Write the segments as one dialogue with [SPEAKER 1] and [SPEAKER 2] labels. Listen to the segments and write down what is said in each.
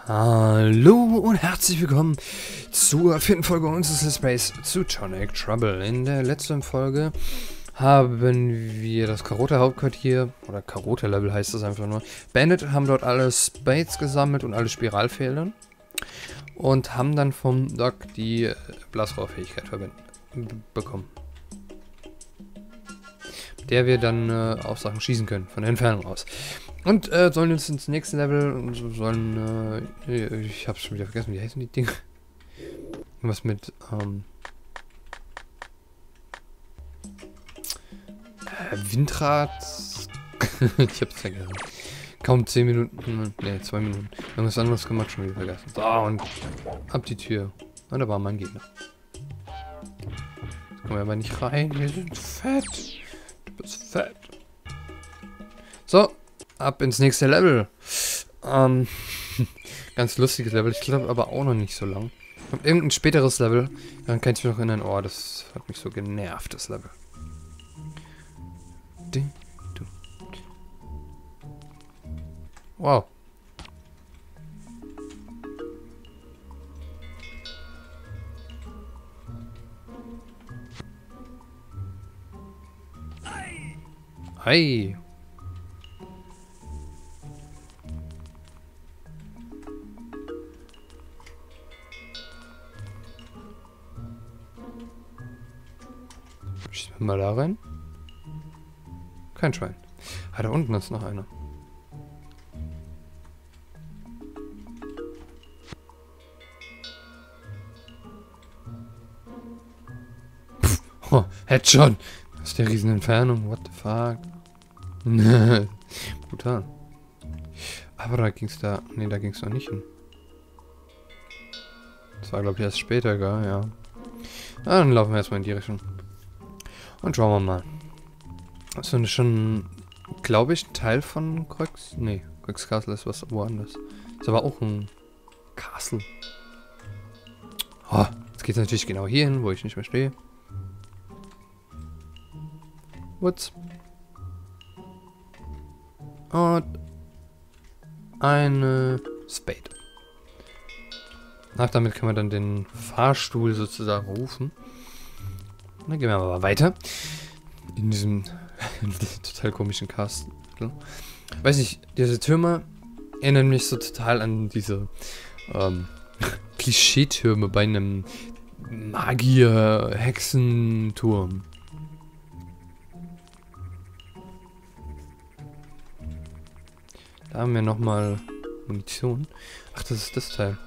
[SPEAKER 1] Hallo und herzlich willkommen zur vierten Folge unseres Space zu Tonic Trouble. In der letzten Folge haben wir das Karota Hauptquartier, oder Karota Level heißt das einfach nur, beendet, haben dort alle Spades gesammelt und alle Spiralfäden und haben dann vom Doc die Blasrohrfähigkeit bekommen. Mit der wir dann auf Sachen schießen können, von der Entfernung aus. Und sollen jetzt ins nächste Level und sollen, ich hab's schon wieder vergessen, wie heißen die Dinge? Was mit, Windrad? Ich hab's vergessen. Kaum 10 Minuten, ne, 2 Minuten. Irgendwas anderes gemacht, schon wieder vergessen. So, und ab die Tür. Und da war mein Gegner. Jetzt kommen wir aber nicht rein, wir sind fett. Du bist fett. So. Ab ins nächste Level. Ganz lustiges Level. Ich glaube aber auch noch nicht so lang. Irgendein späteres Level. Dann kann ich mich noch erinnern. Oh, das hat mich so genervt, das Level. Wow. Hi. Schießen wir mal da rein. Kein Schwein. Ah, da unten ist noch einer. Pff, oh, hätte schon. Das ist der riesen Entfernung. What the fuck? Brutal. Aber da ging's da. Ne, da ging's noch nicht hin. Das war, glaube ich, erst später, gell? Ja. Ah, dann laufen wir erstmal in die Richtung. Und schauen wir mal. Das ist schon, glaube ich, ein Teil von Crux. Nee, Crux Castle ist was woanders. Ist aber auch ein Castle. Oh, jetzt geht es natürlich genau hier hin, wo ich nicht mehr stehe. What's? Und eine Spade. Ach, damit kann man dann den Fahrstuhl sozusagen rufen. Dann gehen wir aber weiter. In diesem total komischen Castle. Weiß nicht, diese Türme erinnern mich so total an diese Klischeetürme bei einem Magier-Hexenturm. Da haben wir nochmal Munition. Ach, das ist das Teil.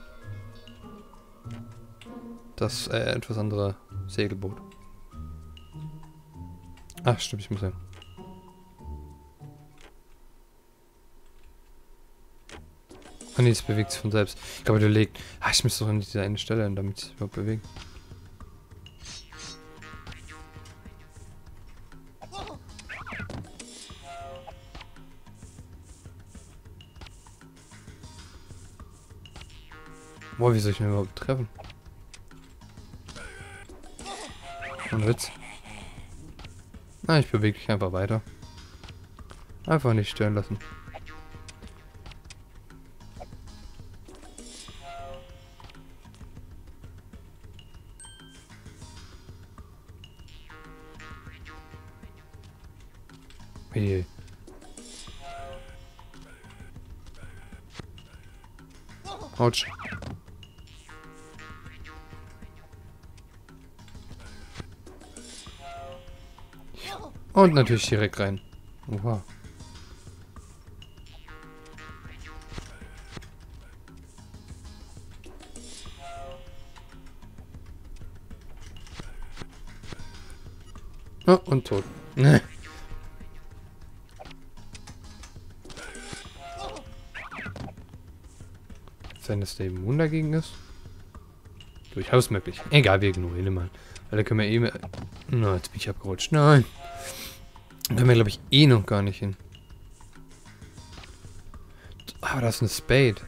[SPEAKER 1] Das etwas andere Segelboot. Ach, stimmt, ich muss ja. Ah, nee, es bewegt sich von selbst. Ich glaube, der legt. Ah, ich müsste doch an diese eine Stelle hin, damit es sich überhaupt bewegt. Boah, wie soll ich mich überhaupt treffen? Und Witz. Na, ich bewege mich einfach weiter. Einfach nicht stören lassen. Hey. Autsch. Und natürlich direkt rein. Oha. Oh, und tot. Ne. Sein, dass der immun dagegen ist? Durchaus möglich. Egal, wir ignorieren mal. Weil da können wir eh... Na, jetzt bin ich abgerutscht. Nein. Da können wir, glaube ich, eh noch gar nicht hin. Aber das ist eine Spade.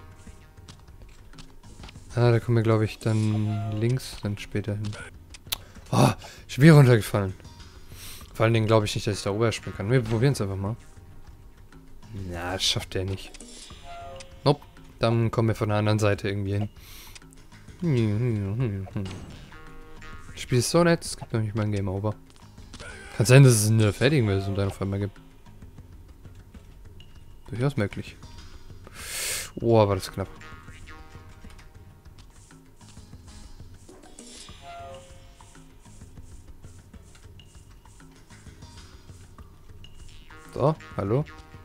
[SPEAKER 1] Ah, da kommen wir, glaube ich, dann links dann später hin. Oh, ich bin runtergefallen. Vor allen Dingen glaube ich nicht, dass ich da rüber springen kann. Wir probieren es einfach mal. Na, das schafft der nicht. Nope. Dann kommen wir von der anderen Seite irgendwie hin. Das Spiel ist so nett, es gibt noch nicht mal ein Game Over. Kann sein, dass es eine fertige Version dann auf einmal gibt. Durchaus möglich. Oh, war das knapp. So, hallo?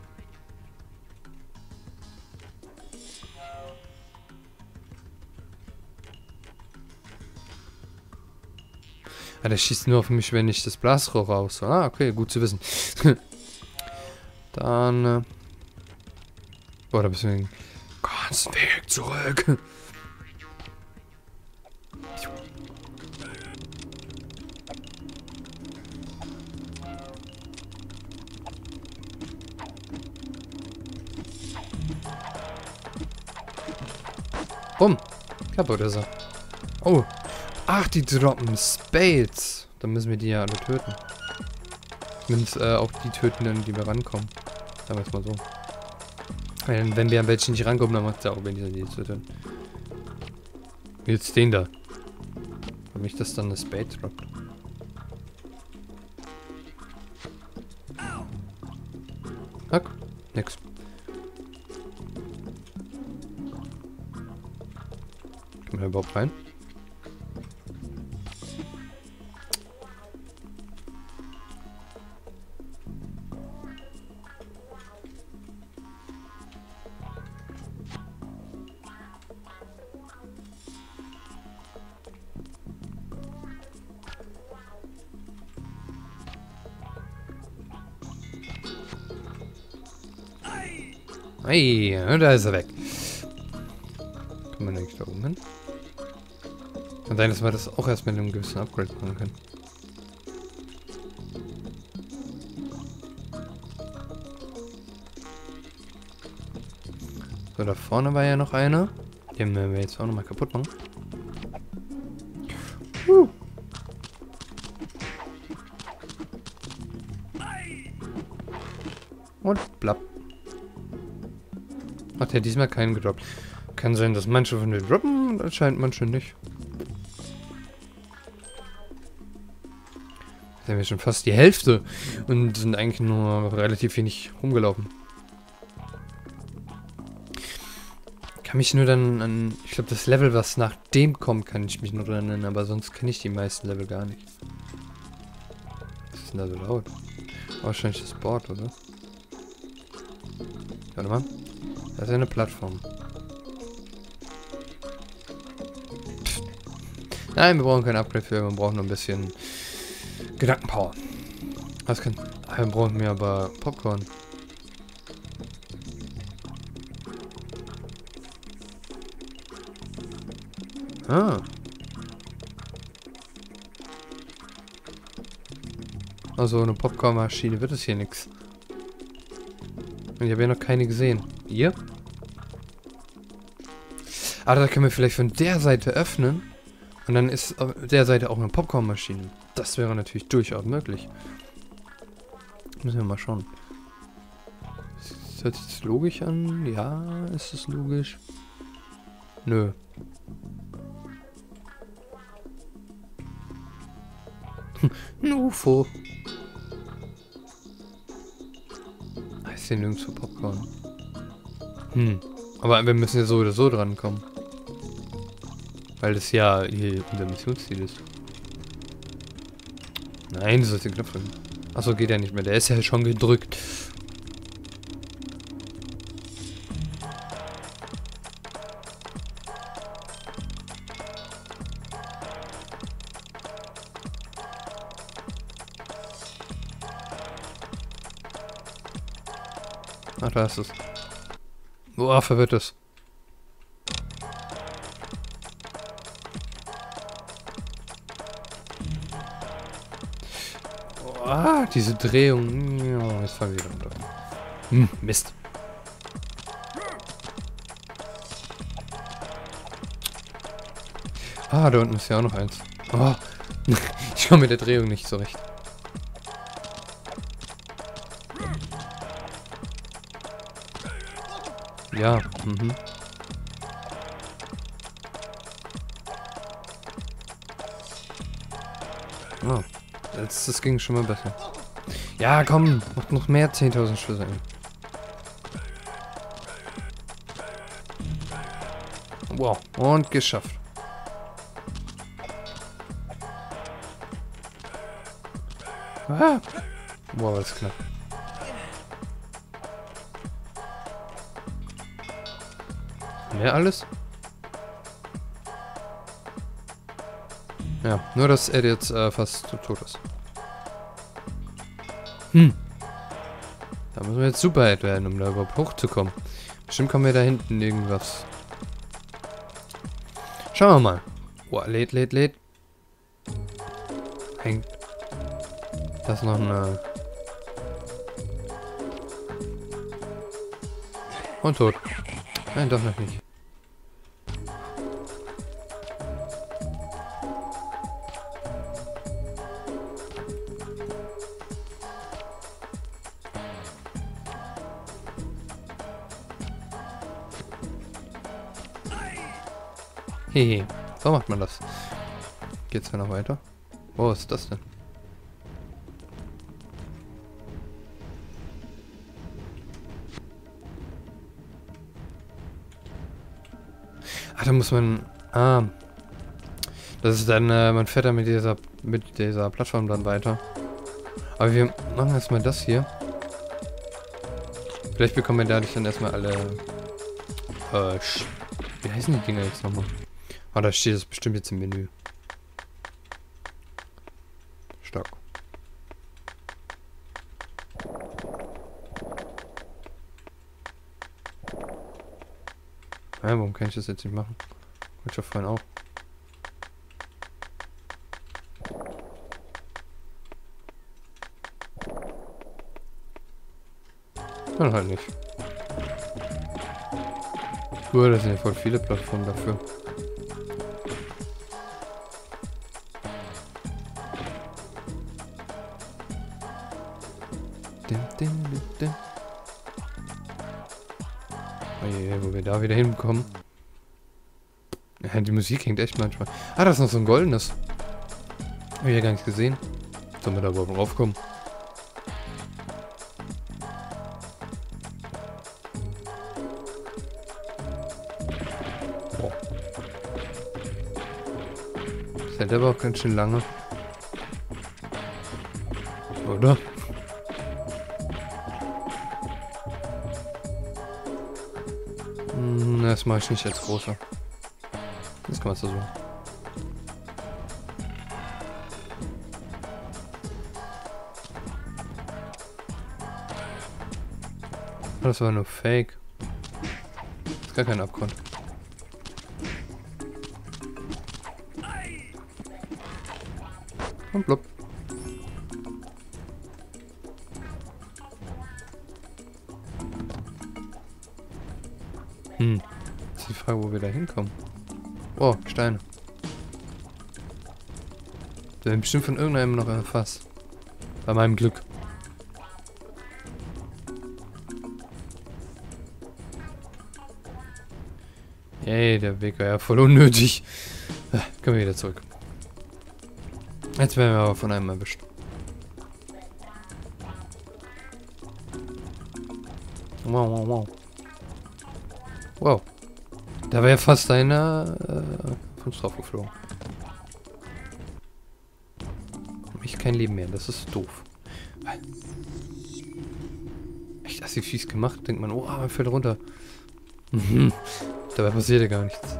[SPEAKER 1] Ah, der schießt nur auf mich, wenn ich das Blasrohr raus. Ah, okay, gut zu wissen. Dann, boah, da müssen wir den ganzen Weg zurück. Bumm. Kaputt ist er. Oh. Ach, die droppen Spades. Dann müssen wir die ja alle töten. Zumindest auch die töten, die wir rankommen. Sagen wir es mal so. Wenn wir an welchen nicht rankommen, dann macht es ja auch weniger, die zu töten. Jetzt den da. Für mich das dann eine Spade droppt. Hack. Nix. Kann man da überhaupt rein? Hey, da ist er weg. Kann man nicht da oben hin? Kann sein, dass wir das auch erst mit einem gewissen Upgrade machen können. So, da vorne war ja noch einer. Den werden wir jetzt auch nochmal kaputt machen. Und blapp. Hat er diesmal keinen gedroppt. Kann sein, dass manche von den droppen und anscheinend manche nicht. Jetzt haben wir schon fast die Hälfte und sind eigentlich nur relativ wenig rumgelaufen. Kann mich nur dann an... Ich glaube, das Level, was nach dem kommt, kann ich mich noch erinnern, aber sonst kenne ich die meisten Level gar nicht. Was ist denn da so laut? Wahrscheinlich das Board, oder? Warte mal. Das ist eine Plattform. Pff. Nein, wir brauchen kein Upgrade für, wir brauchen nur ein bisschen Gedankenpower. Was kann... Wir brauchen mehr aber Popcorn. Ah. Also eine Popcornmaschine wird es hier nichts. Ich habe ja noch keine gesehen. Ihr? Aber da können wir vielleicht von der Seite öffnen. Und dann ist auf der Seite auch eine Popcornmaschine. Das wäre natürlich durchaus möglich. Müssen wir mal schauen. Das hört sich jetzt logisch an? Ja, ist es logisch? Nö. Ein UFO. Ist hier nirgends für Popcorn. Aber wir müssen ja so oder so dran kommen. Weil das ja hier unser Missionsziel ist. Nein, das ist der Knopf. Achso, geht ja nicht mehr. Der ist ja schon gedrückt. Ach, da ist es. Boah, verwirrt es. Boah, diese Drehung. Ja, jetzt fangen wir wieder runter. Mist. Ah, da unten ist ja auch noch eins. Oh. Ich komme mit der Drehung nicht zurecht. Ja, Oh, das ging schon mal besser. Ja, komm, macht noch mehr 10.000 Schüsse. Wow, und geschafft. Ah. Wow, das ist knapp. Mehr alles? Ja, nur dass er jetzt fast tot ist. Da müssen wir jetzt Superheld werden, um da überhaupt hochzukommen. Bestimmt kommen wir da hinten irgendwas. Schauen wir mal. Boah, lädt. Hängt. Das ist noch eine... Und tot. Nein, doch noch nicht. Hehe, so macht man das. Geht's ja noch weiter? Oh, was ist das denn? Ah, da muss man... Ah. Das ist dann, man fährt dann mit dieser Plattform dann weiter. Aber wir machen erstmal das hier. Vielleicht bekommen wir dadurch dann erstmal alle... wie heißen die Dinger jetzt nochmal? Ah, da steht es bestimmt jetzt im Menü. Stark. Ja, warum kann ich das jetzt nicht machen? Wollte ich doch vorhin auch. Dann halt nicht. Das sind ja voll viele Plattformen dafür. Oh je, wo wir da wieder hinkommen. Ja, die Musik hängt echt manchmal. Ah, das ist noch so ein goldenes. Hab ich ja gar nicht gesehen. Sollen wir da überhaupt raufkommen? Boah. Das hält aber auch ganz schön lange. Oder? Das mache ich nicht als großer. Das kann man so. Das war nur Fake. Das ist gar kein Abgrund. Und blub. Ist die Frage, wo wir da hinkommen. Oh, Steine. Die werden bestimmt von irgendeinem noch erfasst. Bei meinem Glück. Yay, der Weg war ja voll unnötig. Können wir wieder zurück. Jetzt werden wir aber von einem erwischt. Wow. Wow. Da war ja fast einer von uns drauf geflogen. Ich kein Leben mehr, das ist doof. Echt assi fies gemacht, denkt man, oh, man fällt runter. Dabei passiert ja gar nichts.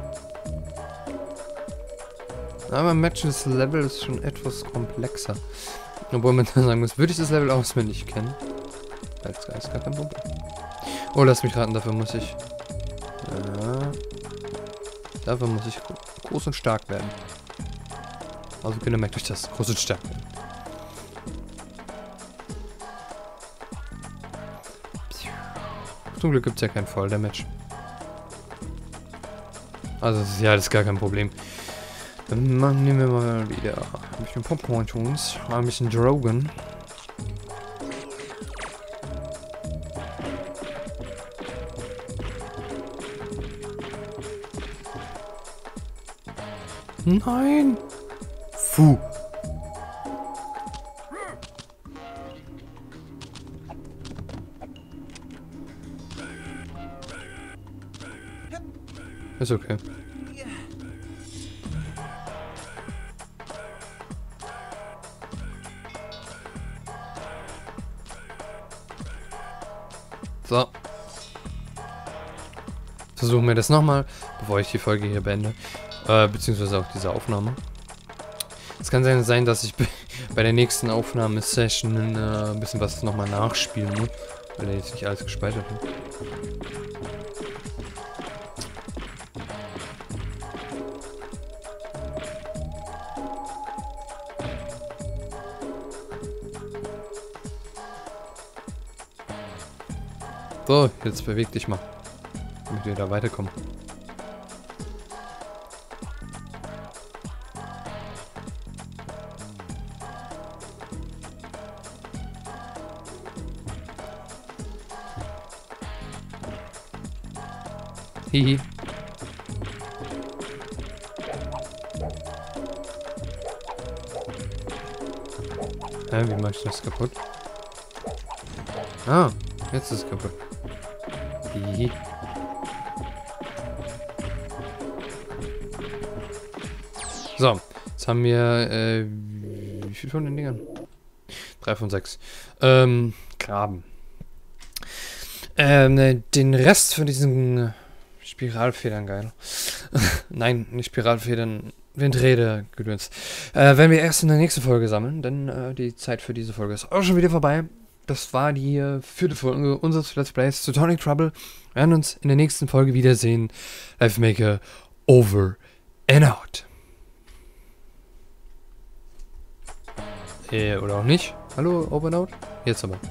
[SPEAKER 1] Aber Matches Level ist schon etwas komplexer. Obwohl man dann sagen muss, würde ich das Level auswendig kennen? Das ist gar kein Problem. Oh, lass mich raten, dafür muss ich... dafür muss ich groß und stark werden. Also Kinder, merkt euch das. Groß und stark werden. Zum Glück gibt es ja kein Voll-Damage. Also das ist gar kein Problem. Dann nehmen wir mal wieder ein bisschen Popcorn zu uns. Ein bisschen Drogen. Nein! Puh. Ist okay. So. Versuchen wir das nochmal, bevor ich die Folge hier beende. Beziehungsweise auch diese Aufnahme. Es kann sein, dass ich bei der nächsten Aufnahmesession ein bisschen was nochmal nachspielen muss, weil er jetzt nicht alles gespeichert hat. So, jetzt beweg dich mal, damit wir da weiterkommen. Hihi. Wie mach ich das kaputt? Ah, jetzt ist es kaputt. Hihi. So, jetzt haben wir, wie viel von den Dingern? 3 von 6. Graben. Den Rest von diesen Spiralfedern, geil. Nein, nicht Spiralfedern, Windräder, Gedöns. Werden wir erst in der nächsten Folge sammeln, denn die Zeit für diese Folge ist auch schon wieder vorbei. Das war die 4. Folge unseres Let's Plays zu Sonic Trouble. Wir werden uns in der nächsten Folge wiedersehen. Life Maker, over and out. Oder auch nicht. Hallo, over and out? Jetzt aber.